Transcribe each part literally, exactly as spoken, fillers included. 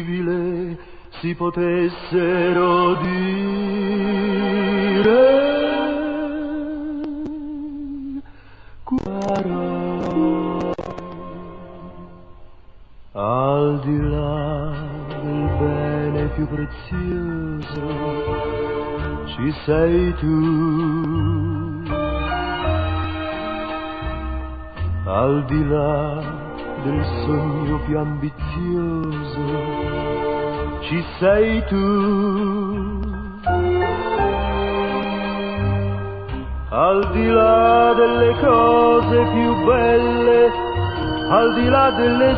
possibile si potessero dire parole al di là del bene più prezioso ci sei tu, al di là del sogno più ambizioso ci sei tu, al di là delle cose più belle, al di là delle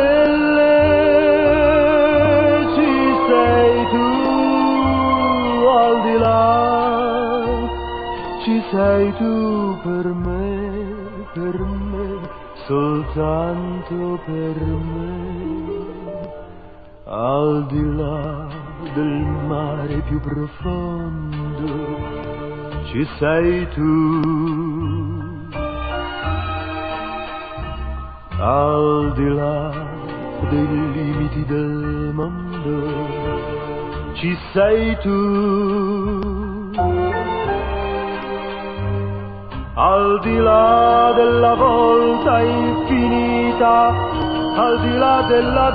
stelle ci sei tu, al di là ci sei tu per me, per me, soltanto per me, al di là del mare più profondo ci sei tu, al di là dei limiti del mondo ci sei tu, al di là della volta infinita, al di là della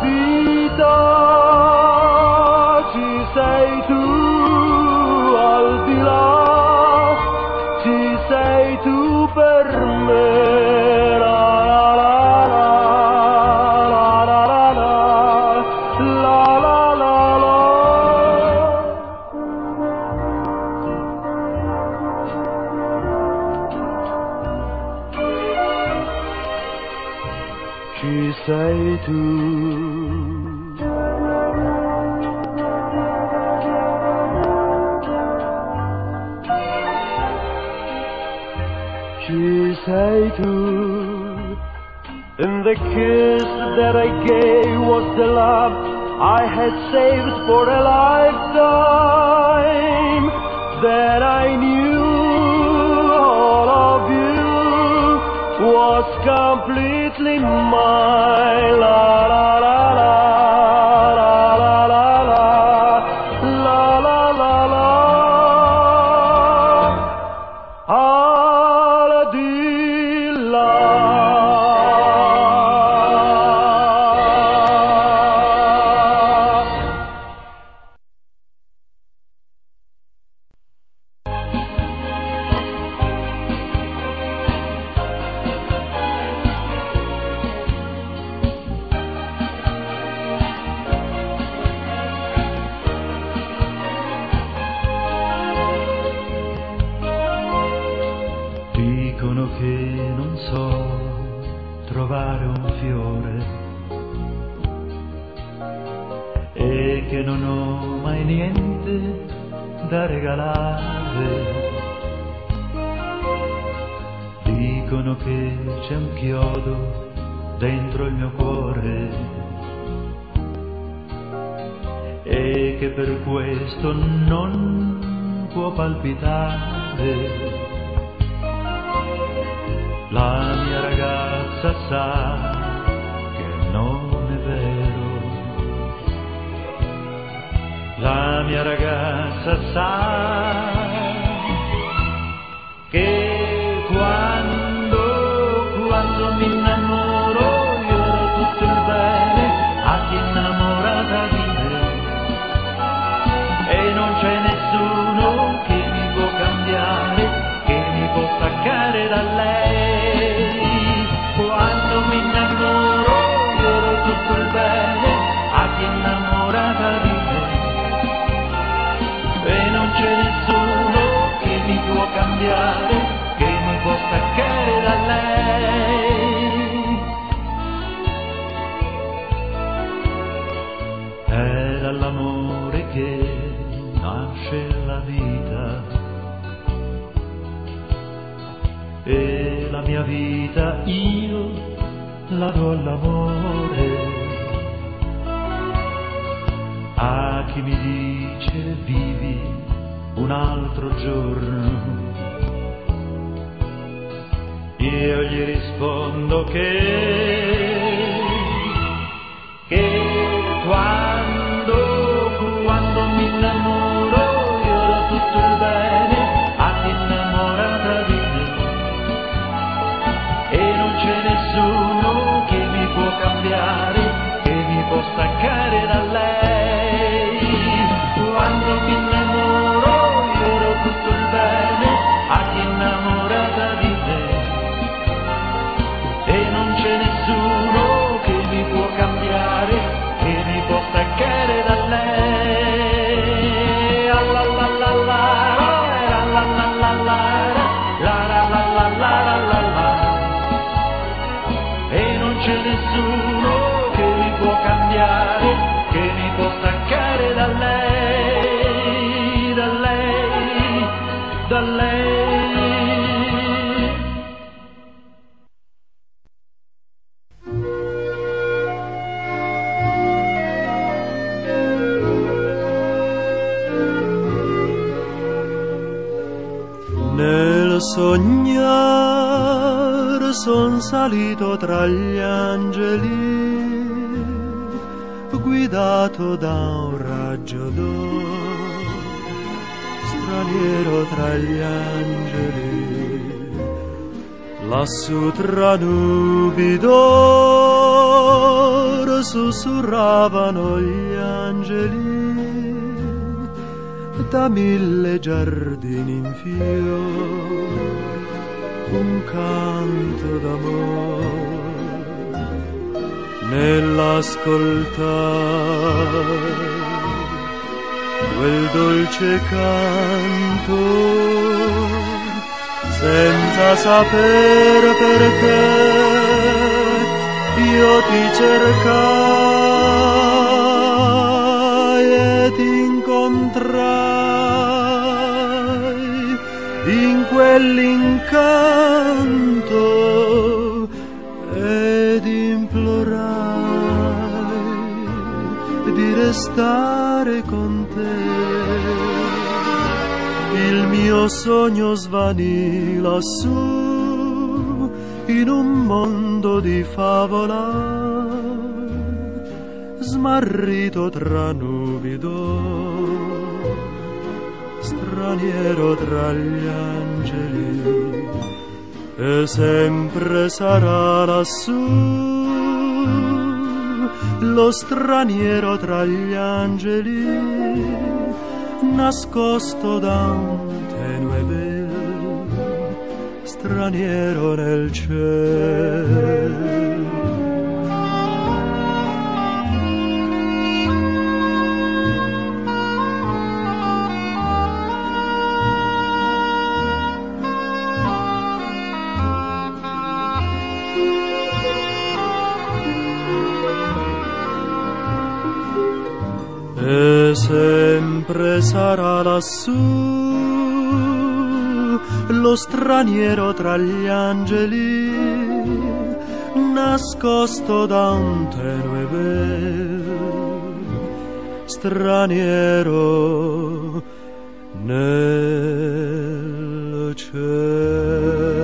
vita ci sei tu, al di là ci sei tu per me, la la la la la la la la la la la. Ci sei tu, ci sei tu, and the kiss that I gave was the love I had saved for a lifetime. Then I knew all of you was completely mine. La la la la la la la la la la la la. Al di là dicono che non so trovare un fiore e che non ho mai niente da regalare. Dicono che c'è un chiodo dentro il mio cuore e che per questo non può palpitare. La mia ragazza sa che non è vero, la mia ragazza sa che quando, quando mi innamoro io do tutto il bene a chi è innamorata di me e non c'è nessuno che mi può cambiare, che mi può staccare da lei. Quando mi innamoro io do tutto il bene a chi è innamorata di me e non c'è nessuno che mi può cambiare, che mi può staccare da lei. È dall'amore che nasce la vita e la mia vita io la do all'amore. A chi mi dice vivi un altro giorno, io gli rispondo che, che quando sognar son salito tra gli angeli, guidato da un raggio d'oro, straniero tra gli angeli. Lassù tra nubi d'oro sussurravano gli angeli, da mille giardini in fior un canto d'amore nell'ascoltar quel dolce canto, senza saper perché io ti cercai e ti incontrai in quell'incanto ed implorai di restare con te. Il mio sogno svanì lassù in un mondo di favola, smarrito tra nubi d'oro, straniero tra gli angeli, e sempre sarà lassù lo straniero tra gli angeli, nascosto da un tenue velo, straniero nel cielo. E sempre sarà lassù lo straniero tra gli angeli, nascosto da un tenue velo, straniero nel cielo.